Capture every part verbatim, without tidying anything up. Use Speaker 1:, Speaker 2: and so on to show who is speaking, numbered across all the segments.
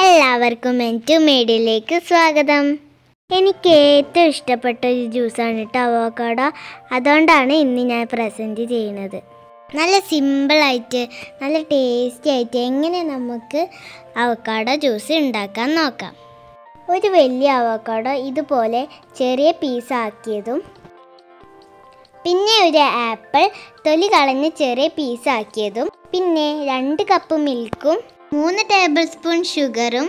Speaker 1: എല്ലാവർക്കും എൻ്റെ മീഡിയയിലേക്ക് സ്വാഗതം. എനിക്ക് ഏറ്റവും ഇഷ്ടപ്പെട്ട ഒരു ജ്യൂസാണ് കേട്ടോ അവോക്കാഡോ. അതുകൊണ്ടാണ് ഇന്ന് ഞാൻ പ്രസൻറ്റ് ചെയ്യുന്നത്. നല്ല സിമ്പിളായിട്ട് നല്ല ടേസ്റ്റി ആയിട്ട് എങ്ങനെ നമുക്ക് അവോക്കാഡോ ജ്യൂസ് ഉണ്ടാക്കാൻ നോക്കാം. ഒരു വലിയ അവോക്കാഡോ ഇതുപോലെ ചെറിയ പീസാക്കിയതും, പിന്നെ ഒരു ആപ്പിൾ തൊലി കളഞ്ഞ് ചെറിയ പീസാക്കിയതും, പിന്നെ രണ്ട് കപ്പ് മിൽക്കും മൂന്ന് ടേബിൾ സ്പൂൺ ഷുഗറും,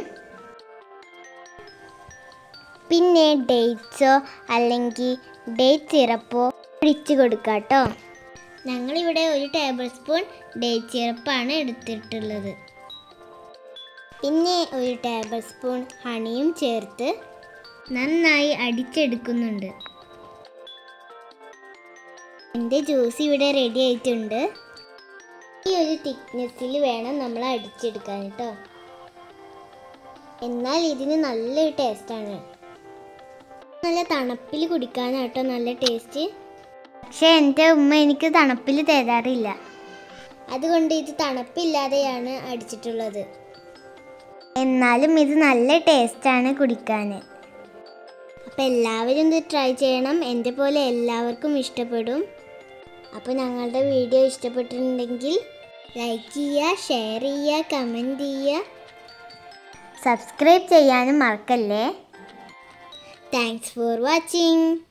Speaker 1: പിന്നെ ഡേറ്റ്സോ അല്ലെങ്കിൽ ഡേറ്റ് സിറപ്പോ ഒഴിച്ച് കൊടുക്കാം കേട്ടോ. ഞങ്ങളിവിടെ ഒരു ടേബിൾ സ്പൂൺ ഡേറ്റ് സിറപ്പാണ് എടുത്തിട്ടുള്ളത്. പിന്നെ ഒരു ടേബിൾ സ്പൂൺ ഹണിയും ചേർത്ത് നന്നായി അടിച്ചെടുക്കുന്നുണ്ട്. എൻ്റെ ജ്യൂസ് ഇവിടെ റെഡി ആയിട്ടുണ്ട്. ഈ ഒരു തിക്നെസ്സിൽ വേണം നമ്മൾ അടിച്ചെടുക്കാൻ കേട്ടോ. എന്നാൽ ഇതിന് നല്ലൊരു ടേസ്റ്റാണ്. നല്ല തണുപ്പിൽ കുടിക്കാനാട്ടോ നല്ല ടേസ്റ്റ്. പക്ഷേ എൻ്റെ ഉമ്മ എനിക്ക് തണുപ്പിൽ തരാറില്ല, അതുകൊണ്ട് ഇത് തണുപ്പില്ലാതെയാണ് അടിച്ചിട്ടുള്ളത്. എന്നാലും ഇത് നല്ല ടേസ്റ്റാണ് കുടിക്കാൻ. അപ്പോൾ എല്ലാവരും ഇത് ട്രൈ ചെയ്യണം. എൻ്റെ പോലെ എല്ലാവർക്കും ഇഷ്ടപ്പെടും. അപ്പോൾ ഞങ്ങളുടെ വീഡിയോ ഇഷ്ടപ്പെട്ടിട്ടുണ്ടെങ്കിൽ ലൈക്ക് ചെയ്യുക, ഷെയർ ചെയ്യുക, കമൻറ്റ് ചെയ്യുക, സബ്സ്ക്രൈബ് ചെയ്യാനും മറക്കല്ലേ. Thanks for watching.